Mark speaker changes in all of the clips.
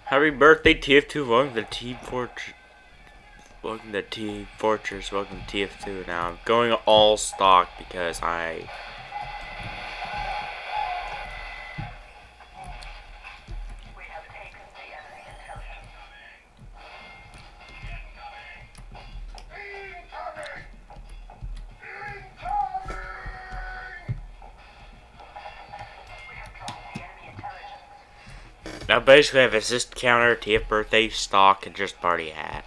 Speaker 1: Happy birthday, TF2. Welcome to Team Fortress. Welcome to Team Fortress. Welcome to TF2. Now I'm going all stock because I. Now basically I have assist counter, TF birthday, stock, and just party hat.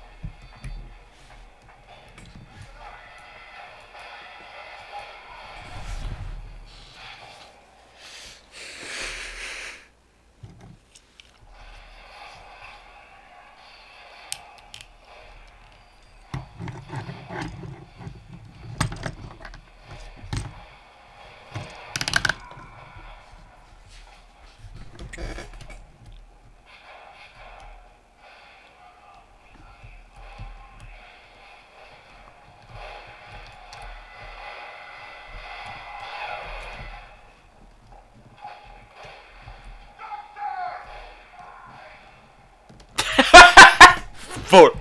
Speaker 1: Four.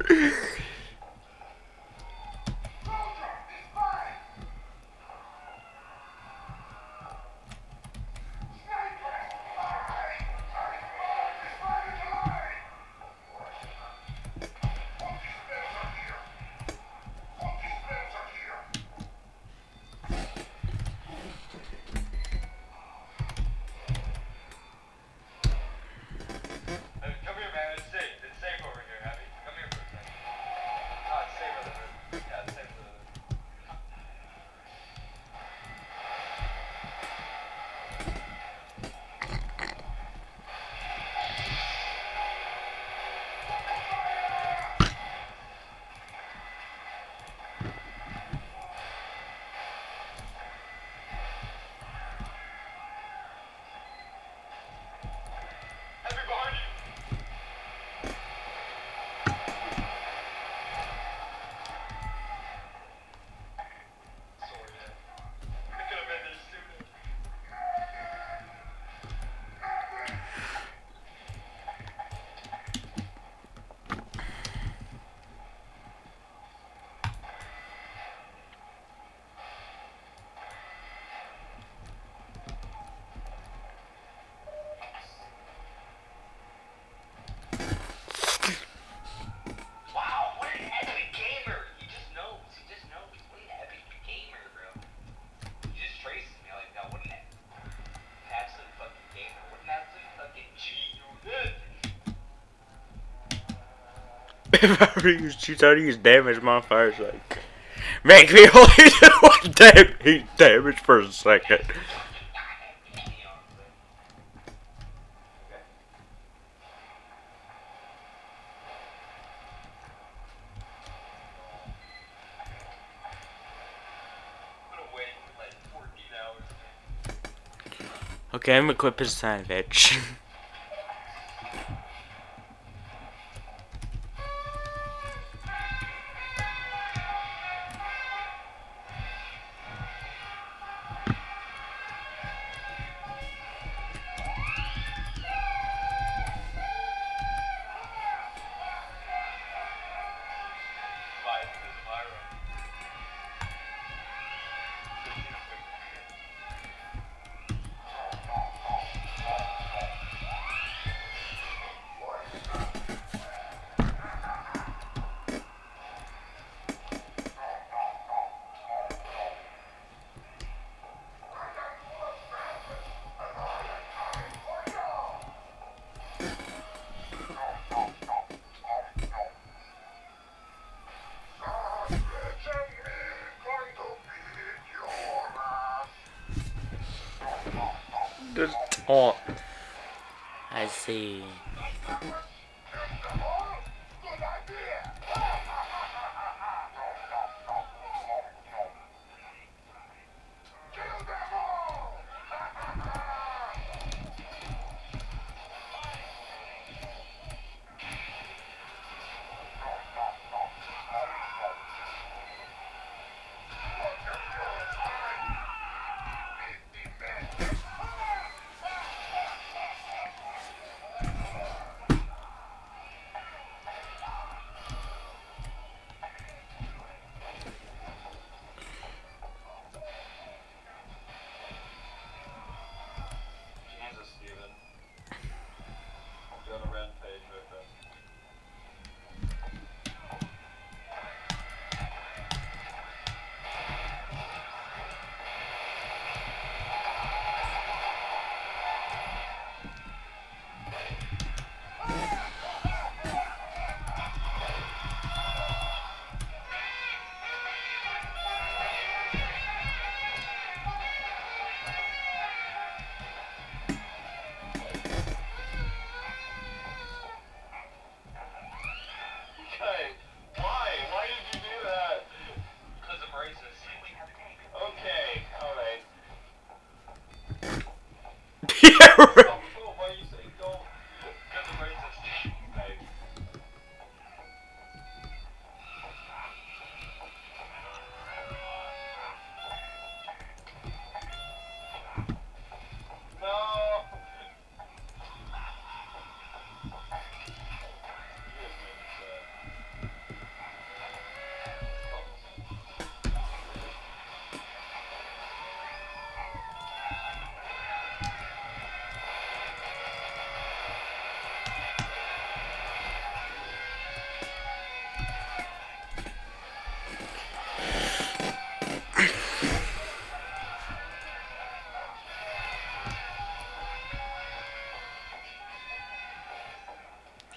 Speaker 1: If I ever choose how to use damage modifiers, like make me only do one damage per second. Okay, I'm equipped as Savage. Just taunt. I see.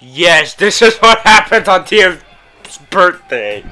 Speaker 1: Yes, this is what happens on TF's birthday.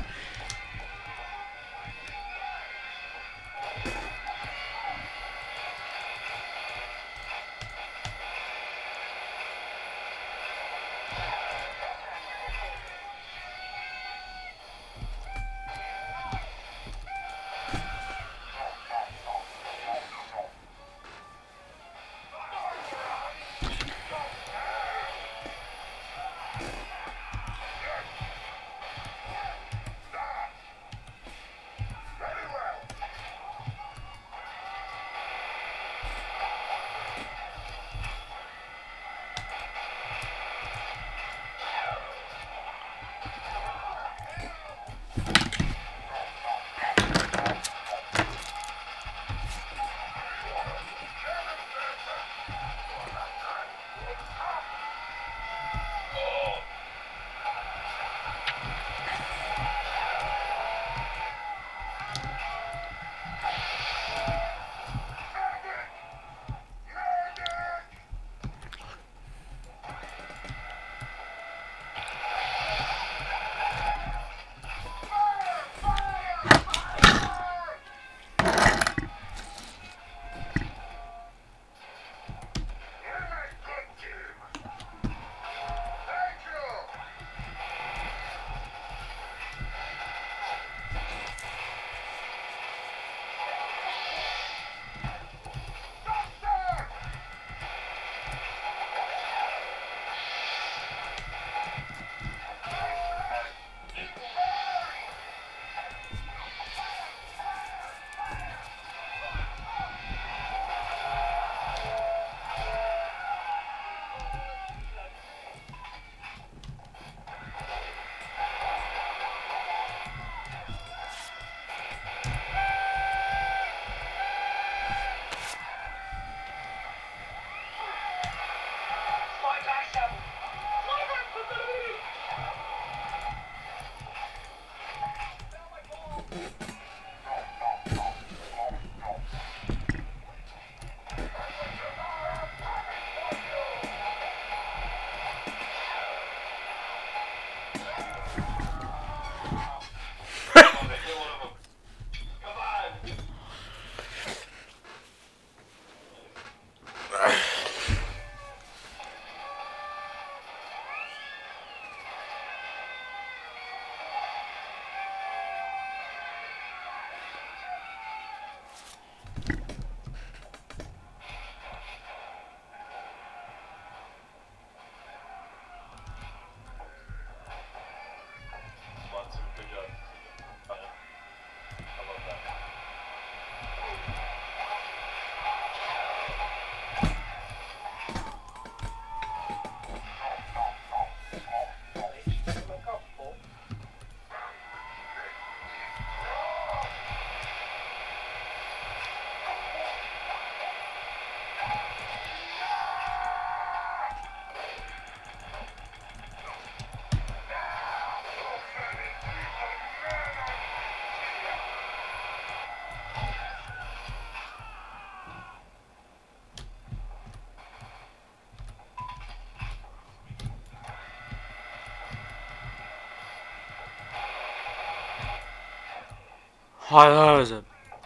Speaker 1: How is it?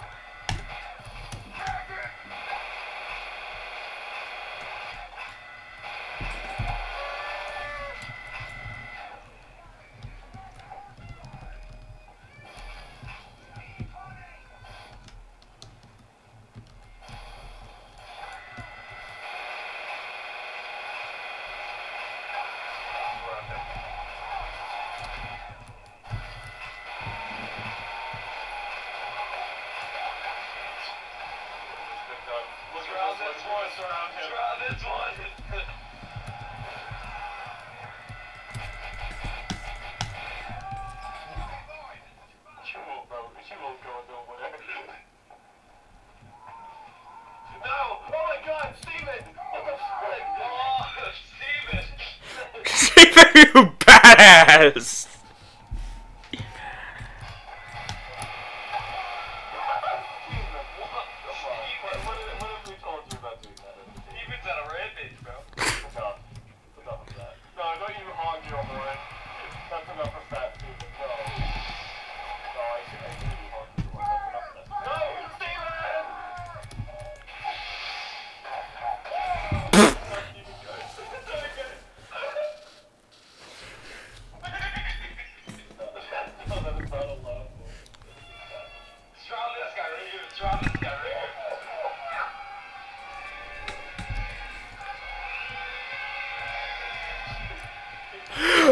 Speaker 1: You badass!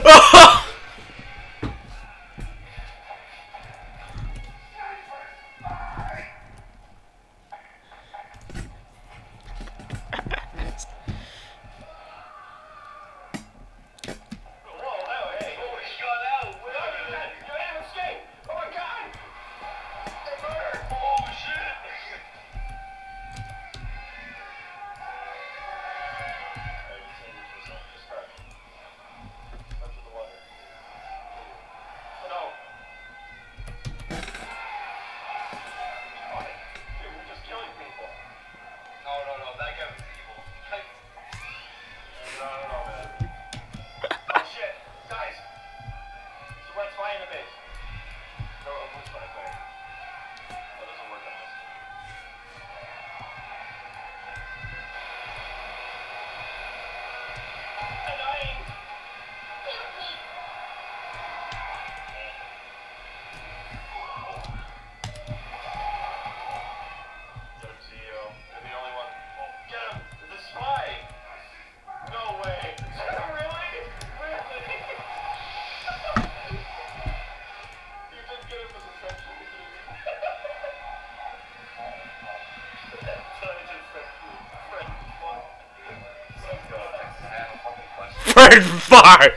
Speaker 1: Fred Fark!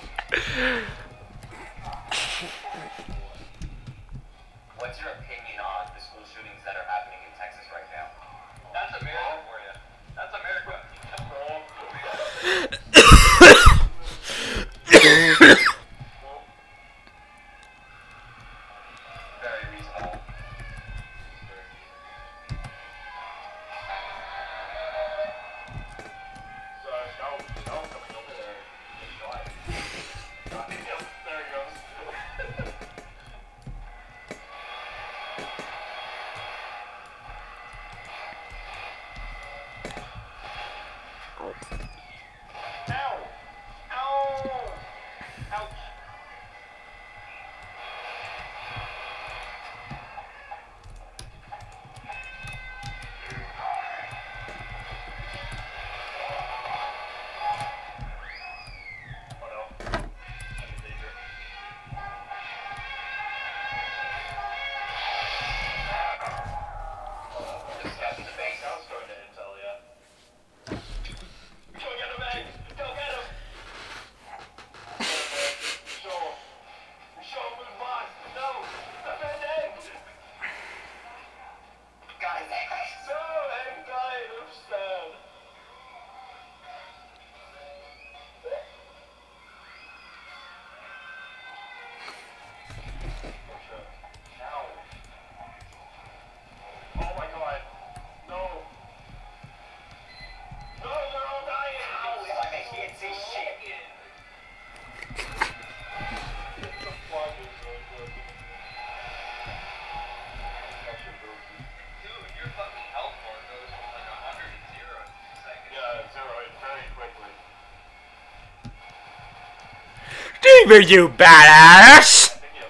Speaker 2: What's your opinion on the school shootings that are happening in Texas right now? That's America for you. That's America. Very reasonable.
Speaker 1: Demon, you badass!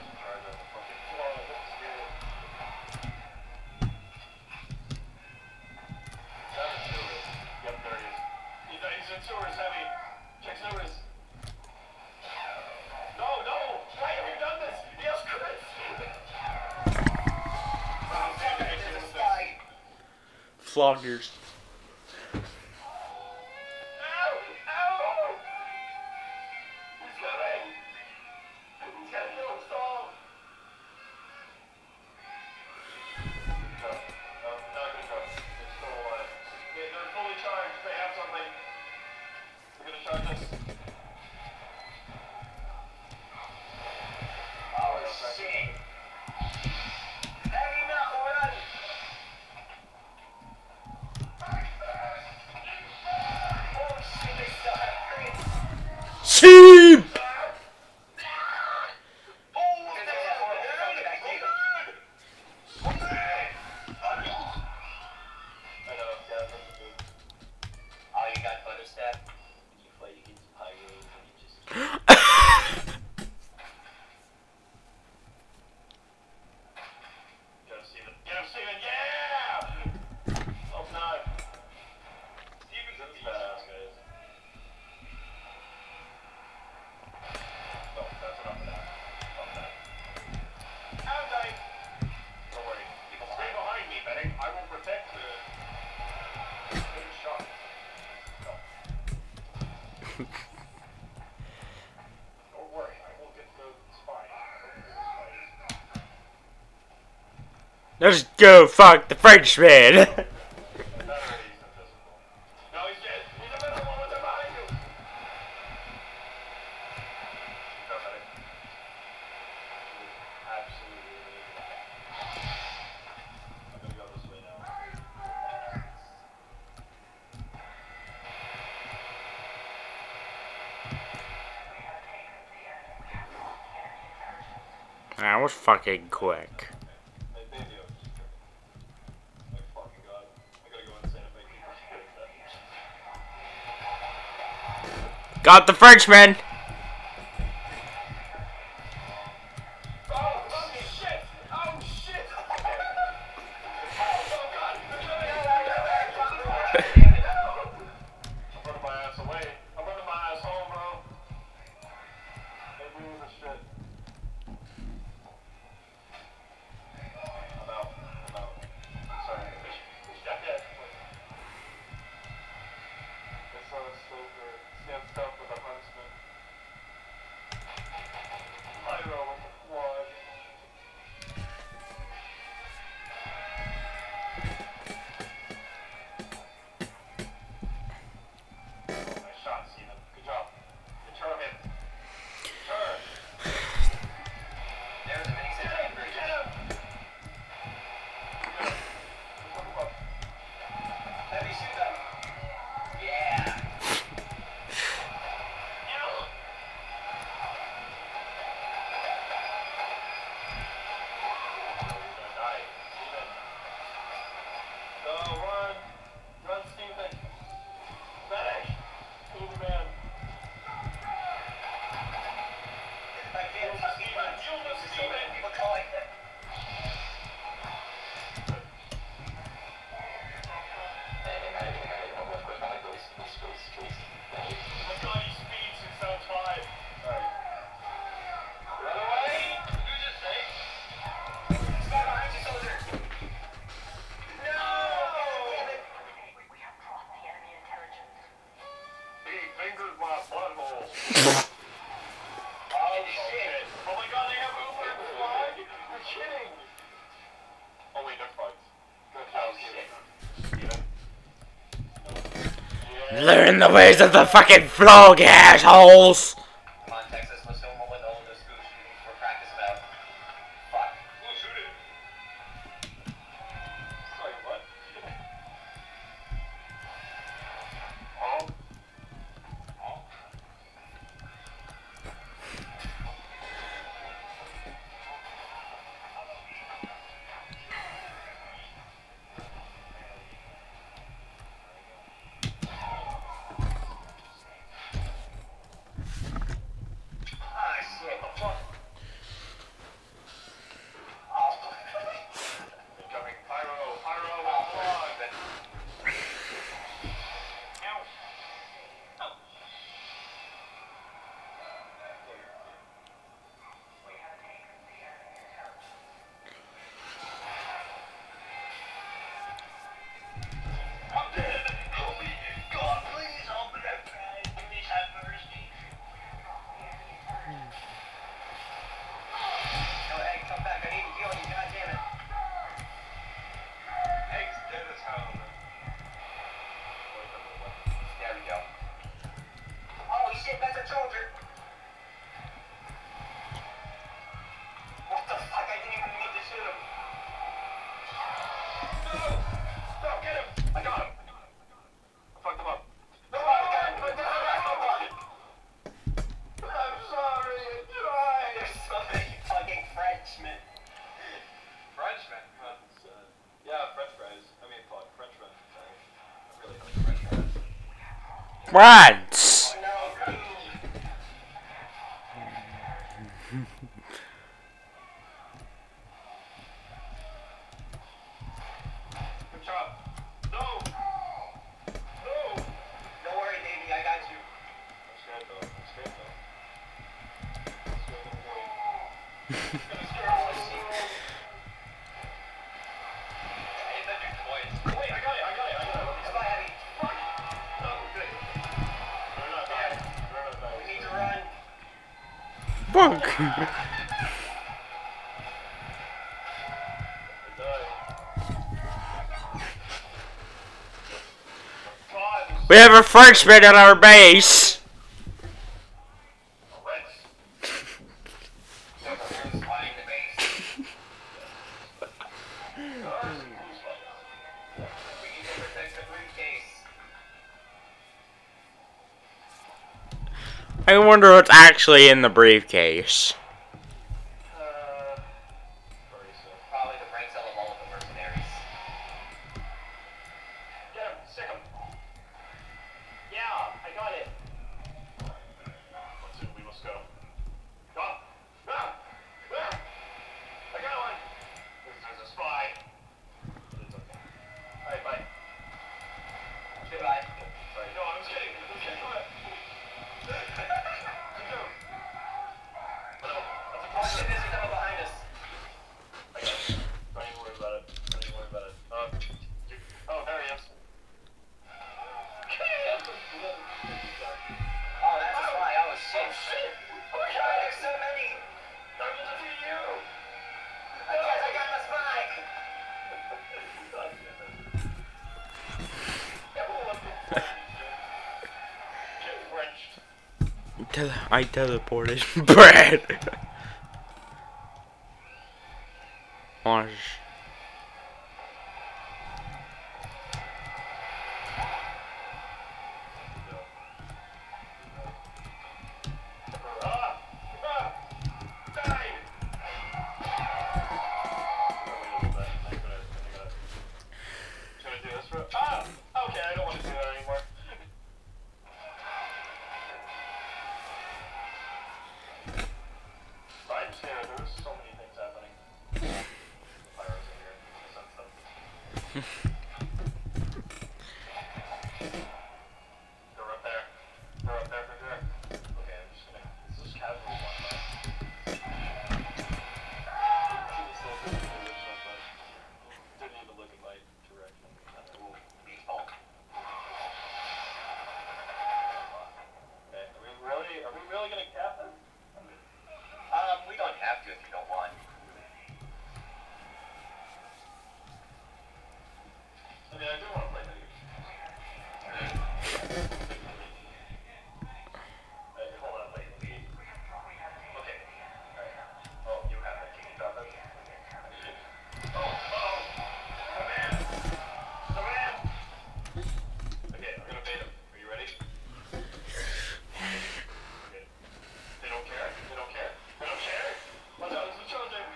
Speaker 1: Floggers. Team!
Speaker 2: worry, I will get the spine.
Speaker 1: Let's go fuck the Frenchman. That was fucking quick. Got the Frenchman! Learn the ways of the fucking flog, assholes!
Speaker 2: Come on, Texas, let's film what all of those school shootings were practice about. Fuck. Who shooted? Sorry, what? Oh? Oh?
Speaker 1: France! Fuck. We have a Frenchman at our base. I wonder what's actually in the briefcase.
Speaker 2: Probably the brain cell of all of the mercenaries. Get him, stick him. Yeah, I got it. Let's see, we must go. Go! Go! Go! I got one! There's a spy. It's okay. Alright, bye. Goodbye. Sorry, no, I was kidding. Come on. Oh, shit, this is coming behind us. I got it. Don't even worry about it. Don't even worry about it. Oh, there he is. Oh, that's a spy. Oh, shit. Oh, my God, there's so many. I'm gonna defeat you. I guess I got the spy. God damn it. Get wrenched.
Speaker 1: I teleported. Brad. Orange.
Speaker 2: Okay, I don't want to do that anymore. I'm scared. There's so many things happening. Pirates in here. I sense them. They're up there. They're up there for sure. Okay, I'm just gonna. This is casual one. Didn't even look in my direction. Cool. Default. Okay, are we really gonna cap them? We don't have to if you don't want. I mean, I do want to play video games. Hey, hold on, wait. Okay. Alright. Oh, you have it. Can you drop it? Oh! Command! Command! Okay, I'm gonna bait him. Are you ready? Okay. They don't care? They don't care? They don't care? Watch out, this is challenging.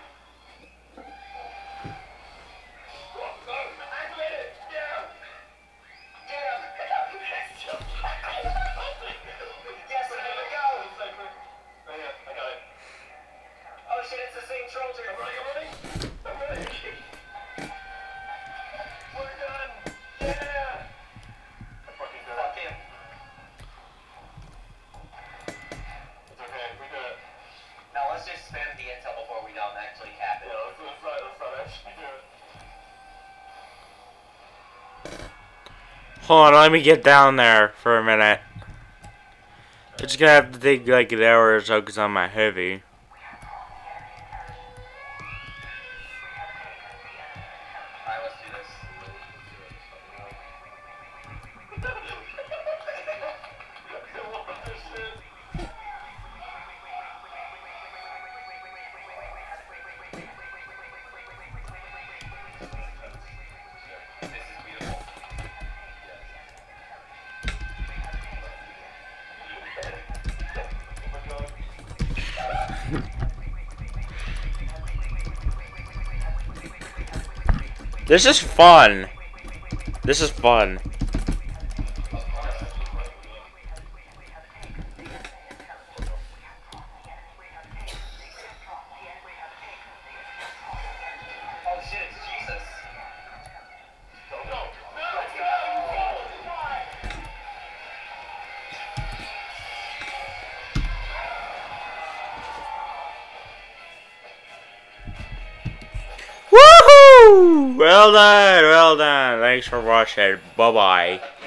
Speaker 2: Go! Activate it! Yeah! Get him! Yes, there we go! Oh yeah, I got it. Oh shit, it's the same Trojan. I'm running! We're done! Yeah! I fucking did it. Fuck him. It's okay, we did it. Now let's just spam the intel before we don't actually cap it. Yeah, let's not actually do it.
Speaker 1: Hold on, let me get down there for a minute. It's gonna have to take like an hour or so because I'm a heavy.
Speaker 2: Alright, let's do this. This is beautiful.
Speaker 1: This is fun. This is fun.
Speaker 2: Oh shit, it's Jesus. No, let's go! Why?
Speaker 1: Woohoo! Well done, well done. Thanks for watching. Bye bye.